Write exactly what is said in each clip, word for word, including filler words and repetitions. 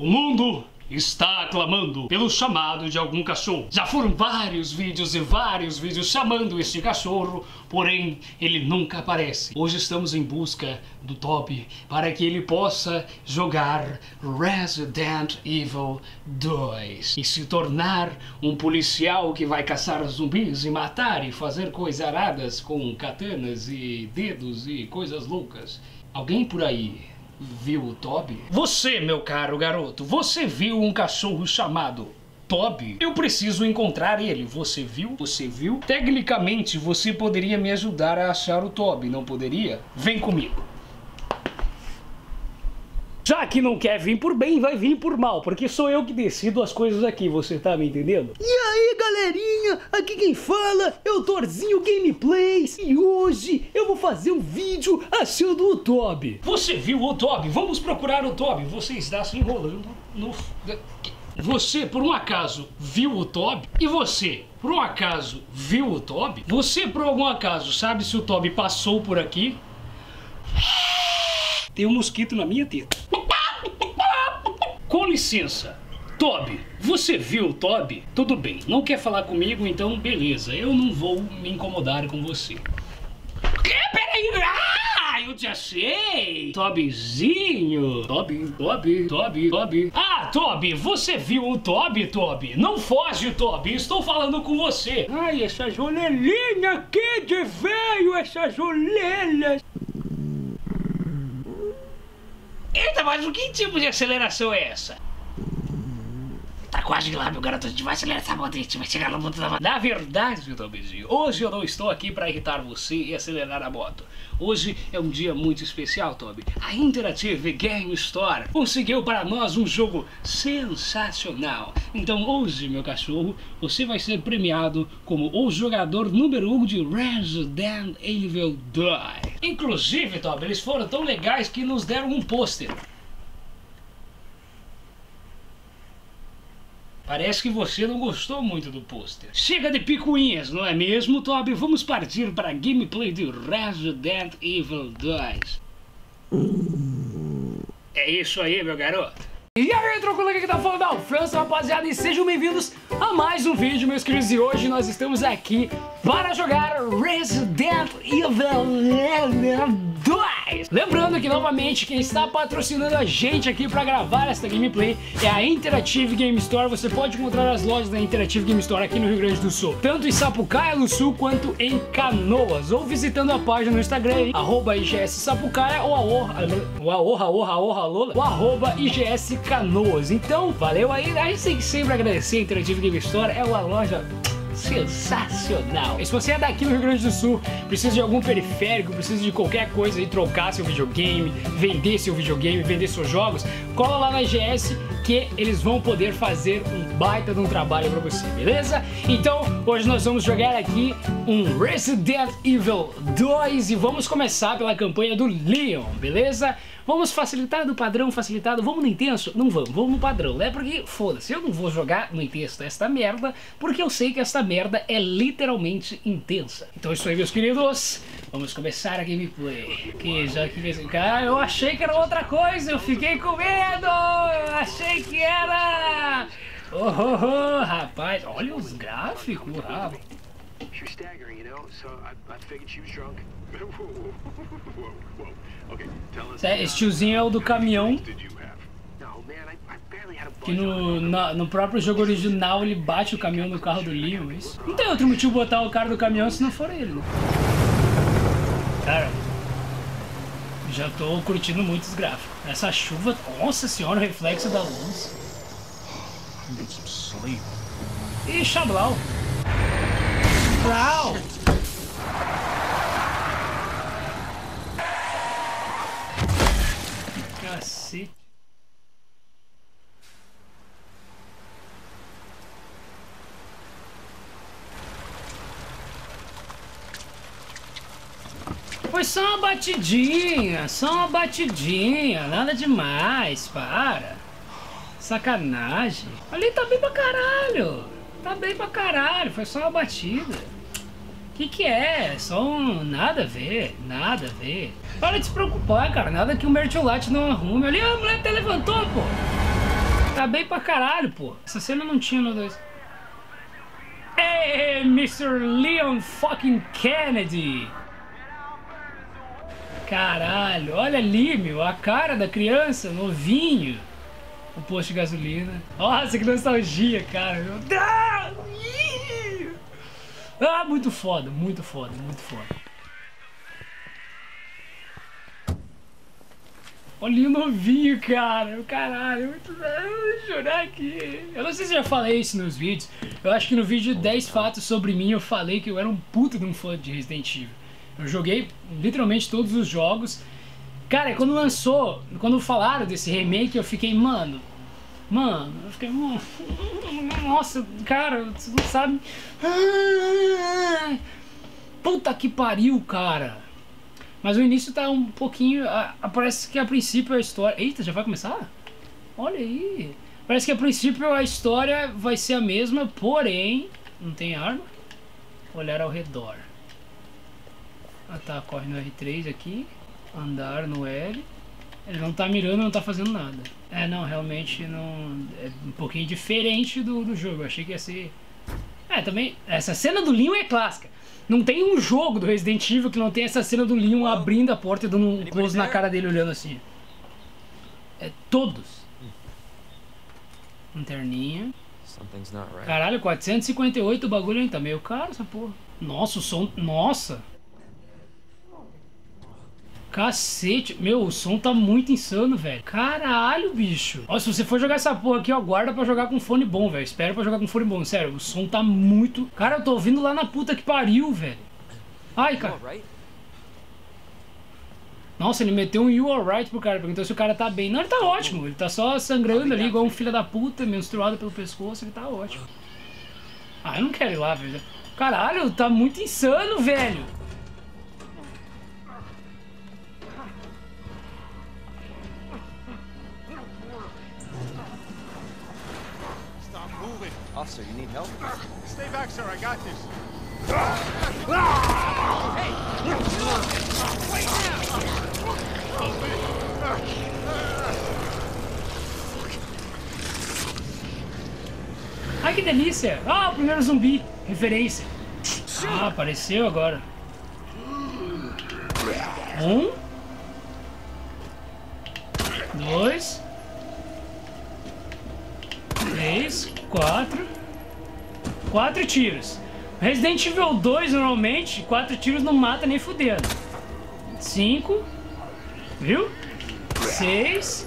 O mundo está clamando pelo chamado de algum cachorro. Já foram vários vídeos e vários vídeos chamando este cachorro, porém ele nunca aparece. Hoje estamos em busca do Toby para que ele possa jogar Resident Evil dois e se tornar um policial que vai caçar zumbis e matar e fazer coisas aradas com katanas e dedos e coisas loucas. Alguém por aí viu o Toby? Você, meu caro garoto, você viu um cachorro chamado Toby? Eu preciso encontrar ele. Você viu? Você viu? Tecnicamente, você poderia me ajudar a achar o Toby, não poderia? Vem comigo. Já que não quer vir por bem, vai vir por mal, porque sou eu que decido as coisas aqui, você tá me entendendo? E aí, galerinha, aqui quem fala é o Thorzinho Gameplays e hoje eu vou fazer um vídeo achando o Toby. Você viu o Toby? Vamos procurar o Toby. Você está se enrolando no... Você, por um acaso, viu o Toby? E você, por um acaso, viu o Toby? Você, por algum acaso, sabe se o Toby passou por aqui? Tem um mosquito na minha teta. Com licença, Toby, você viu o Toby? Tudo bem, não quer falar comigo, então beleza, eu não vou me incomodar com você. Que? Peraí, ah, eu te achei! Tobyzinho, Toby, Toby, Toby, Toby. Ah, Toby, você viu o Toby, Toby? Não foge, Toby, estou falando com você. Ai, essa jolelinha aqui de veio, essa joelha. Eita, mas que tipo de aceleração é essa? Tá quase lá, meu garoto, a gente vai acelerar essa moto, a gente vai chegar no ponto da moto. Na verdade, Tobyzinho, hoje eu não estou aqui para irritar você e acelerar a moto. Hoje é um dia muito especial, Toby. A Interactive Game Store conseguiu para nós um jogo sensacional. Então hoje, meu cachorro, você vai ser premiado como o jogador número um de Resident Evil dois. Inclusive, Toby, eles foram tão legais que nos deram um pôster. Parece que você não gostou muito do pôster. Chega de picuinhas, não é mesmo, Toby? Vamos partir para a gameplay de Resident Evil dois. É isso aí, meu garoto. E aí, tranquilo, aqui que tá falando da França, rapaziada, e sejam bem-vindos a mais um vídeo, meus queridos. E hoje nós estamos aqui para jogar Resident Evil dois. Lembrando que, novamente, quem está patrocinando a gente aqui para gravar esta gameplay é a Interactive Game Store. Você pode encontrar as lojas da Interactive Game Store aqui no Rio Grande do Sul, tanto em Sapucaia, no Sul, quanto em Canoas, ou visitando a página no Instagram, arroba I G S Sapucaia, ou a orra, o orra, orra, orra, lola, o arroba I G S Canoas. Então, valeu aí. A gente tem que sempre agradecer a Interactive Game Store, é uma loja sensacional. E se você é daqui no Rio Grande do Sul, precisa de algum periférico, precisa de qualquer coisa e trocar seu videogame, vender seu videogame, vender seus jogos, cola lá na I G S que eles vão poder fazer um baita de um trabalho pra você, beleza? Então, hoje nós vamos jogar aqui um Resident Evil dois e vamos começar pela campanha do Leon, beleza? Vamos facilitar do padrão, facilitado, vamos no intenso? Não vamos, vamos no padrão, né? Porque, foda-se, eu não vou jogar no intenso esta merda, porque eu sei que esta merda é literalmente intensa. Então é isso aí, meus queridos, vamos começar a gameplay. Que já que... Cara, eu achei que era outra coisa, eu fiquei com medo, eu achei que era... Oh, oh, oh, rapaz, olha os gráficos, rapaz. She was staggering, you know, so I, I figured she was drunk. Whoa, whoa. Okay, tell us. Esse tiozinho é o do caminhão, No, man, I, I barely had a que budget no, on it. na, no próprio jogo original ele bate o caminhão no carro do Leon, isso. Não tem outro motivo botar o cara do caminhão se não for ele, né? Cara, já tô curtindo muito os gráficos. Essa chuva, nossa senhora, o reflexo da luz. Ih, Xablau. Blau. Cacete. Foi só uma batidinha, só uma batidinha, nada demais, para. Sacanagem. Ali tá bem pra caralho, tá bem pra caralho, foi só uma batida. Que que é? Só um... nada a ver, nada a ver. Para de se preocupar, cara, nada que o Mertiolate não arrume. Ali a mulher até levantou, pô. Acabei pra caralho, pô. Essa cena não tinha no dois. Hey, mister Leon fucking Kennedy. Caralho, olha ali, meu, a cara da criança, novinho. O posto de gasolina. Nossa, que nostalgia, cara. Meu Deus! Ah, muito foda, muito foda, muito foda. Olha o novinho, cara. Caralho, muito... eu vou chorar aqui. Eu não sei se eu já falei isso nos vídeos. Eu acho que no vídeo dez fatos sobre mim eu falei que eu era um puta de um fã de Resident Evil. Eu joguei literalmente todos os jogos. Cara, quando lançou, quando falaram desse remake, eu fiquei, mano... Mano, eu fiquei... Nossa, cara, você não sabe... Puta que pariu, cara. Mas o início tá um pouquinho... A, a, parece que a princípio a história... Eita, já vai começar? Olha aí. Parece que a princípio a história vai ser a mesma, porém... Não tem arma. Olhar ao redor. Ah tá, corre no R três aqui. Andar no L. Ele não tá mirando, não tá fazendo nada. É, não, realmente não... É um pouquinho diferente do, do jogo. Eu achei que ia ser... É, também... Essa cena do Leon é clássica. Não tem um jogo do Resident Evil que não tem essa cena do Leon abrindo a porta e dando um close na cara dele olhando assim. É todos. Lanterninha. Caralho, quatrocentos e cinquenta e oito o bagulho, hein? Tá meio caro essa porra. Nossa, o som... Nossa! Cacete, meu, o som tá muito insano, velho. Caralho, bicho. Ó, se você for jogar essa porra aqui, ó, guarda pra jogar com fone bom, velho. Espera pra jogar com fone bom, sério. O som tá muito... Cara, eu tô ouvindo lá na puta que pariu, velho. Ai, cara. Nossa, ele meteu um you alright pro cara. Perguntou se o cara tá bem. Não, ele tá ótimo. Ele tá só sangrando ali, igual um filho da puta, menstruado pelo pescoço. Ele tá ótimo. Ah, eu não quero ir lá, velho. Caralho, tá muito insano, velho. Officer, you need help? Stay back, sir. I got this. Hey! Wait Ai, que delícia! Ah, o primeiro zumbi. Referência. Ah, apareceu agora. Um. Dois. Três. Quatro. Quatro tiros. Resident Evil dois, normalmente, quatro tiros não mata nem fudendo. Cinco. Viu? Seis.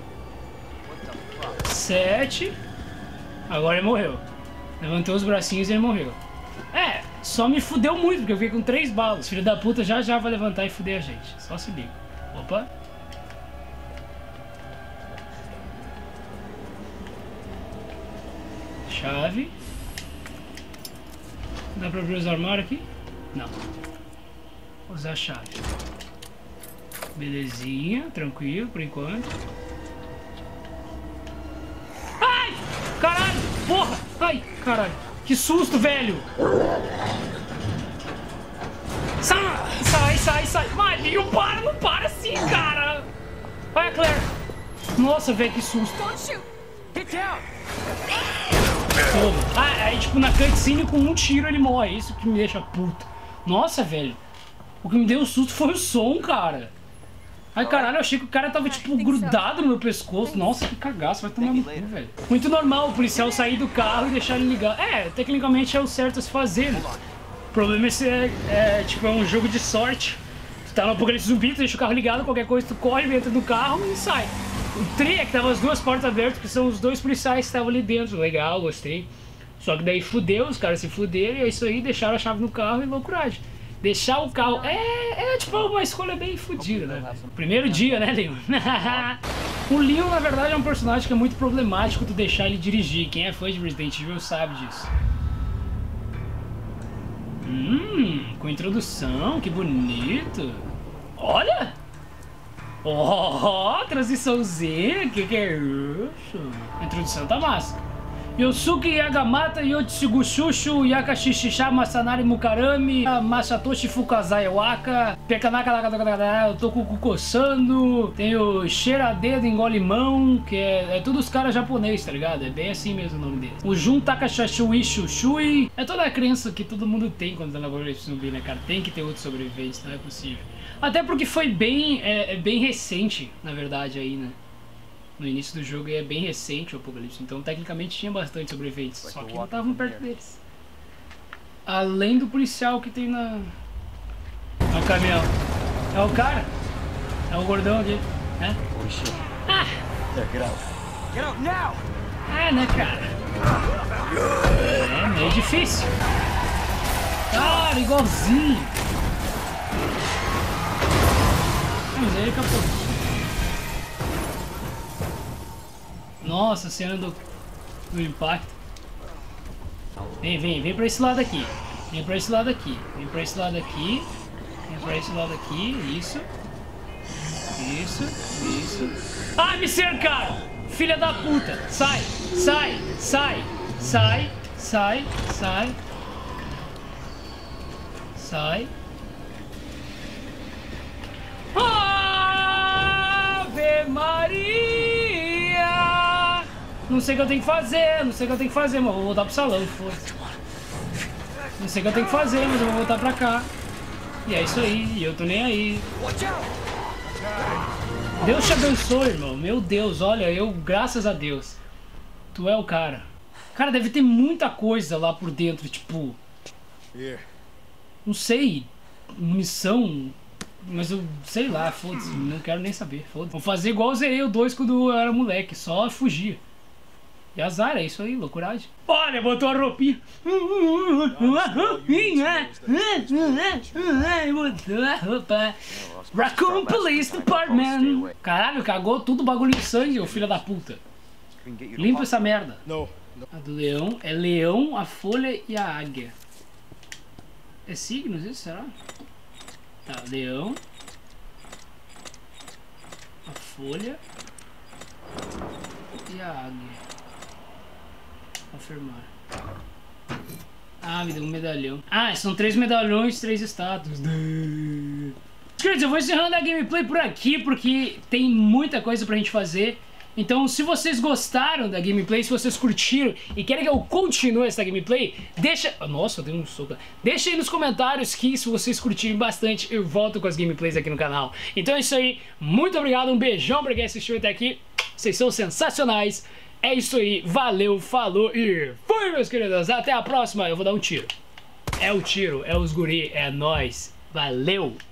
Sete. Agora ele morreu. Levantou os bracinhos e ele morreu. É, só me fudeu muito, porque eu fiquei com três balas. Filho da puta já já vai levantar e fuder a gente. Só se liga. Opa. Chave. Dá pra abrir os armários aqui? Não. Vou usar a chave. Belezinha, tranquilo por enquanto. Ai! Caralho! Porra! Ai! Caralho! Que susto, velho! Sai! Sai, sai, sai! Malinho, para! Não para assim, cara! Vai, Claire! Nossa, velho, que susto! Get down! Ah, aí tipo na cutscene com um tiro ele morre. Isso que me deixa puto. Nossa, velho. O que me deu um susto foi o som, cara. Ai, caralho, eu achei que o cara tava tipo grudado no meu pescoço. Nossa, que cagaço, vai tomar no cu, velho. Muito normal o policial sair do carro e deixar ele ligar. É, tecnicamente é o certo a se fazer, né? O problema é se é, é tipo, é um jogo de sorte. Tu tá no apocalipse zumbi, tu deixa o carro ligado, qualquer coisa tu corre, entra no carro e sai. O tri é que tava as duas portas abertas, que são os dois policiais que estavam ali dentro. Legal, gostei. Só que daí fudeu, os caras se fuderam e é isso aí, deixaram a chave no carro e loucuragem. Deixar o carro é, é tipo uma escolha bem fodida, né? Primeiro dia, né, Leon? O Leon, na verdade, é um personagem que é muito problemático tu deixar ele dirigir. Quem é fã de Resident Evil sabe disso. Hum, com introdução, que bonito. Olha! Oh, transiçãozinha, que que é isso? A introdução tá massa. Yosuke Yagamata, Yotsugu Shushu, Yakashishisha, Masanari Mukarami, Masatoshi Fukazai Waka, Pekanaka, eu tô com o cu coçando, tem o Cheiradedo Engole Mão, que é, é tudo os caras japoneses, tá ligado? É bem assim mesmo o nome deles. O Jun Takashashui Shushui, é toda a crença que todo mundo tem quando tá na Apocalipse Zumbi, né, cara? Tem que ter outros sobreviventes, não é possível. Até porque foi bem, é, é bem recente, na verdade, aí, né? No início do jogo é bem recente o Apocalipse, então tecnicamente tinha bastante sobreviventes, só que não estavam perto deles. Além do policial que tem na... no caminhão. É o cara? É o gordão aqui, né? Ah! Get out. Get out now! É, né, cara? É meio difícil. Cara, igualzinho. Mas aí acabou. Nossa, cena do, do impacto. Vem, vem, vem pra esse lado aqui. Vem pra esse lado aqui. Vem pra esse lado aqui. Vem pra esse lado aqui. Isso. Isso. Isso. Ai, me cercaram! Filha da puta! Sai! Sai! Sai! Sai! Sai! Sai! Sai! Ave Maria! Não sei o que eu tenho que fazer, não sei o que eu tenho que fazer, mas vou voltar pro salão, foda-se. Não sei o que eu tenho que fazer, mas eu vou voltar pra cá. E é isso aí, e eu tô nem aí. Deus te abençoe, irmão. Meu Deus, olha, eu, graças a Deus. Tu é o cara. Cara, deve ter muita coisa lá por dentro, tipo... Não sei, munição... Mas eu, sei lá, foda-se, não quero nem saber, foda-se. Vou fazer igual eu zerei o dois quando eu era moleque, só fugir. E azar, é isso aí, loucuragem. Olha, botou a roupinha. Botou a roupa. Raccoon Police Department. Caralho, cagou tudo bagulho de sangue, ô filho da puta. Limpa essa merda. A do leão é leão, a folha e a águia. É signos isso, será? Tá, leão, a folha e a águia. Confirmar. Ah, me deu um medalhão. Ah, são três medalhões, três estátuas. Queridos, eu vou encerrando a gameplay por aqui, porque tem muita coisa pra gente fazer. Então, se vocês gostaram da gameplay, se vocês curtiram e querem que eu continue essa gameplay, deixa... Nossa, eu dei um soco. Deixa aí nos comentários que, se vocês curtirem bastante, eu volto com as gameplays aqui no canal. Então é isso aí. Muito obrigado, um beijão pra quem assistiu até aqui. Vocês são sensacionais. É isso aí. Valeu, falou e fui, meus queridos. Até a próxima. Eu vou dar um tiro. É o tiro, é os guri, é nós. Valeu!